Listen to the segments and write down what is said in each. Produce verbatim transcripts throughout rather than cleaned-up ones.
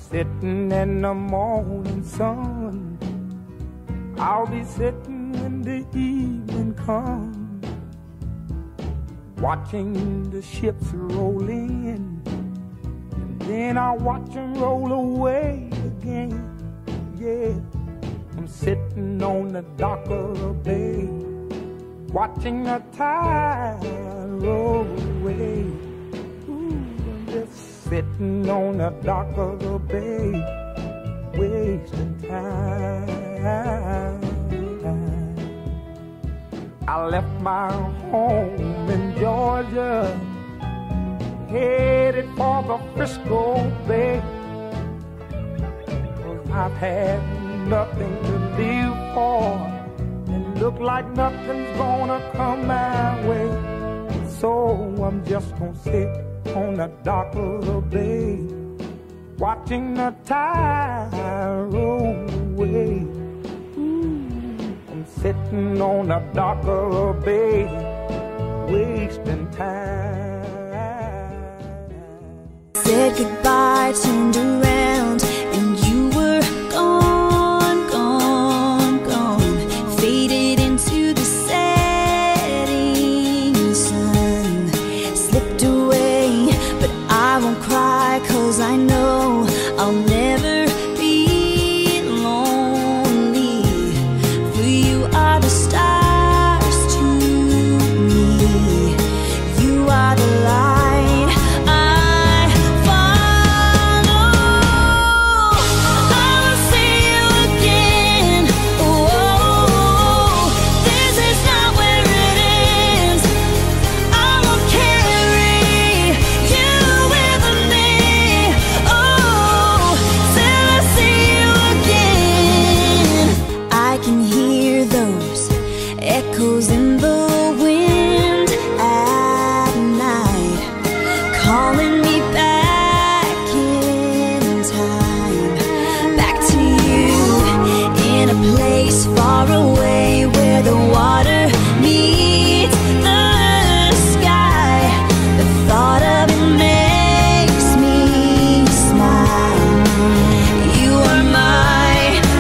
sitting in the morning sun. I'll be sitting when the evening comes, watching the ships roll in, and then I'll watch them roll away again. Yeah, I'm sitting on the dock of the bay, watching the tide roll away. Ooh, I'm just sitting on the dock of the bay, wasting time. I left my home in Georgia, headed for the Frisco Bay, 'cause I've had nothing to live for, and look like nothing's gonna come my way. So I'm just gonna sit on the dock of the bay, watching the tide roll away. Ooh, I'm sitting on the dock of the bay, wasting time. Said goodbye, turned around, and you were gone, gone, gone. Faded into the setting sun. Slipped away, but I won't cry, 'cause I know I'll never be lonely. For you are the stars to me. You are the light I follow. I will see you again. Oh, this is not where it ends. I will carry you with me. Oh, till I see you again. I can hear those echoes in the wind at night, calling me back in time, back to you, in a place far away where the water meets the sky. The thought of it makes me smile. You are my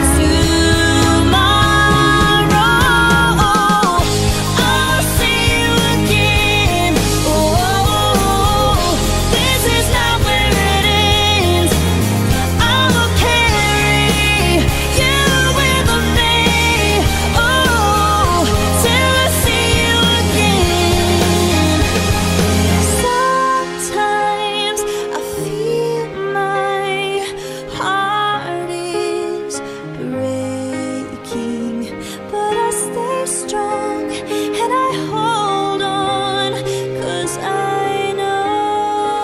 tomorrow. I'll see you again. Oh, this is not where it ends. I will carry you with me. Oh, till I see you again. Sometimes I feel my heart is breaking, but I stay strong and I hold on, 'cause I know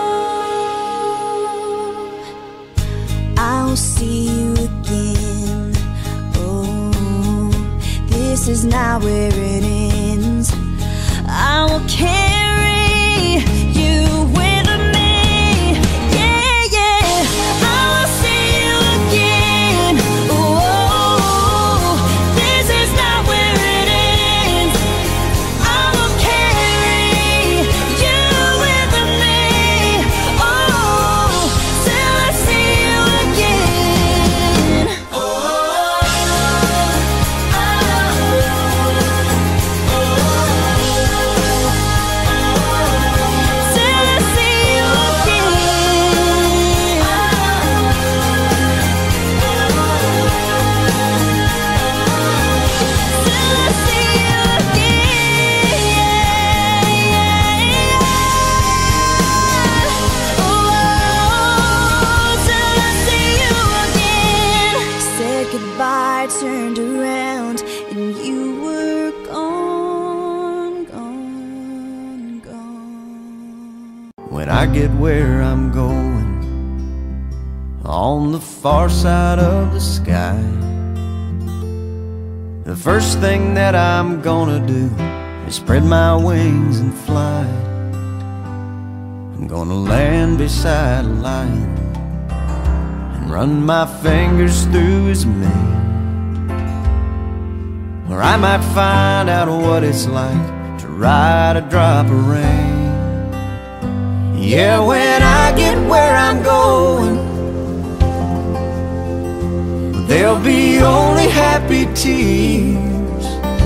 I'll see you again. Oh, this is not where it ends. I will carry you with me. Yeah, yeah, I will see you again. Oh, this is not where it ends. I will carry you with me. Oh, till I see you again. Oh, till I see you again. Till I see you again. Oh, till I see you again. Said goodbye, turned around, and you were gone, gone, gone. When I get where I'm going, on the far side of the sky, the first thing that I'm gonna do is spread my wings and fly. I'm gonna land beside a lion and run my fingers through his mane, where I might find out what it's like to ride a drop of rain. Yeah, when I get where I'm going, there'll be only happy tears.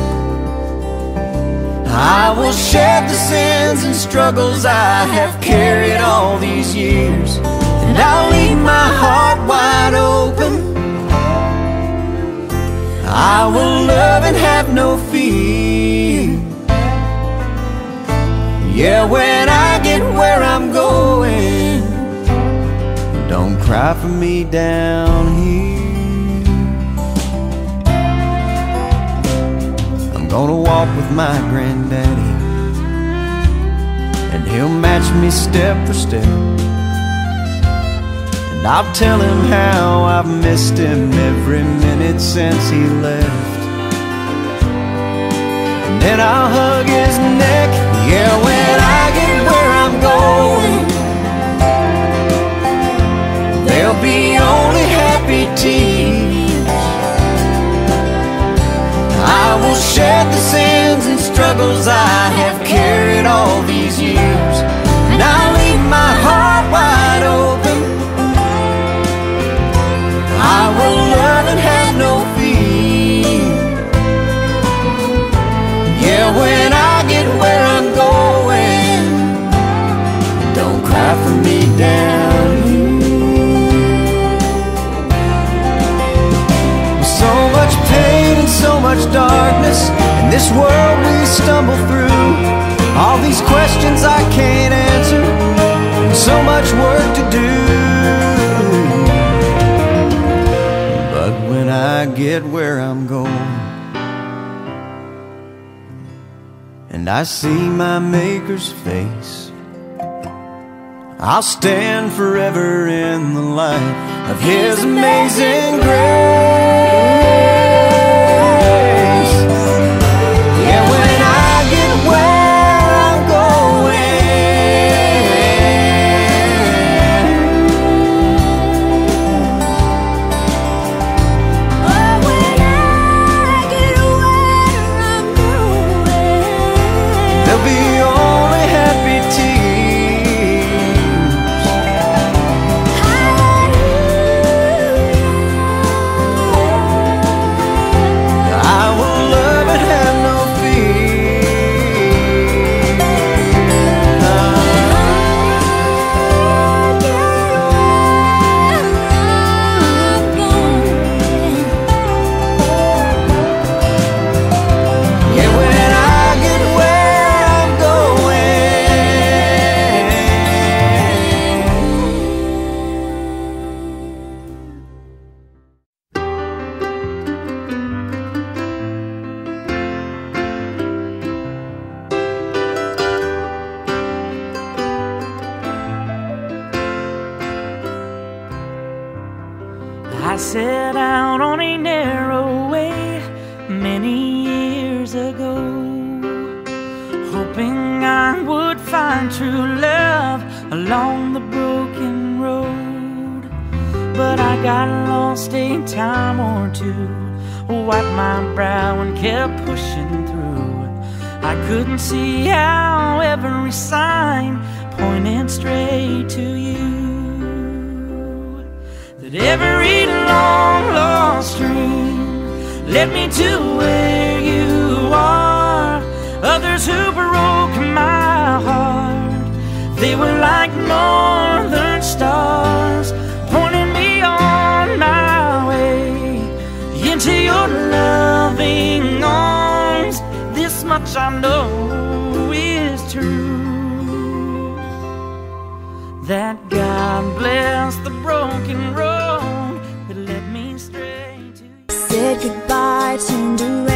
I will shed the sins and struggles I have carried all these years, and I'll leave my heart wide open. I will love and have no fear. Yeah, when I get where I'm going, don't cry for me down here. I'm gonna walk with my granddaddy, and he'll match me step for step. And I'll tell him how I've missed him every minute since he left. And then I'll hug his neck. Yeah, when I get where I'm going, there'll be only happy tears. I will shed the sins and struggles I have carried all these years, and I'll leave my heart wide open. I will love and have no fear. Yeah, when I get where I'm going, don't cry for me down here. With so much pain and so much darkness in this world we stumble through, all these questions I can't answer, and so much work to do. But when I get where I'm going, and I see my Maker's face, I'll stand forever in the light of His amazing grace. Yeah, when I get where I'm Oh, when I get where I'm going, there'll be only happy tears. I will love and have no fear. Yeah, when I get where I'm I set out on a narrow way many years ago, hoping I would find true love along the broken road. But I got lost a time or two, wiped my brow and kept pushing through. I couldn't see how every sign pointed straight to you, that every long lost dream led me to where you are. Others who broke my heart, they were like northern stars, pointing me on my way into your loving arms. This much I know is true, that God bless the broken road that led me straight to you. said goodbye, turned around.